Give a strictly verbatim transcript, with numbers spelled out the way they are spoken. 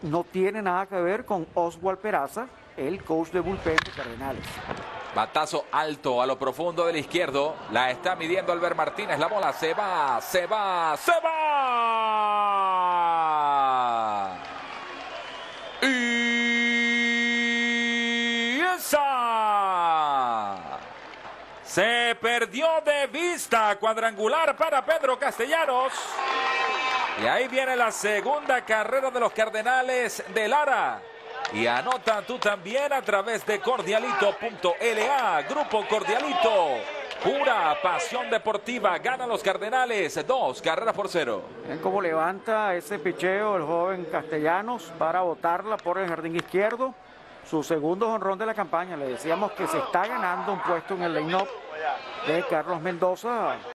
no tiene nada que ver con Oswald Peraza, el coach de bullpen de Cardenales. Batazo alto a lo profundo del izquierdo. La está midiendo Albert Martínez. La bola se va, se va, se va. Y esa se perdió de vista. Cuadrangular para Pedro Castellanos. Y ahí viene la segunda carrera de los Cardenales de Lara. Y anota tú también a través de cordialito punto L A. Grupo Cordialito. Pura pasión deportiva. Ganan los Cardenales. Dos carreras por cero. Ven cómo levanta ese picheo el joven Castellanos para botarla por el jardín izquierdo. Su segundo jonrón de la campaña. Le decíamos que se está ganando un puesto en el line-up de Carlos Mendoza.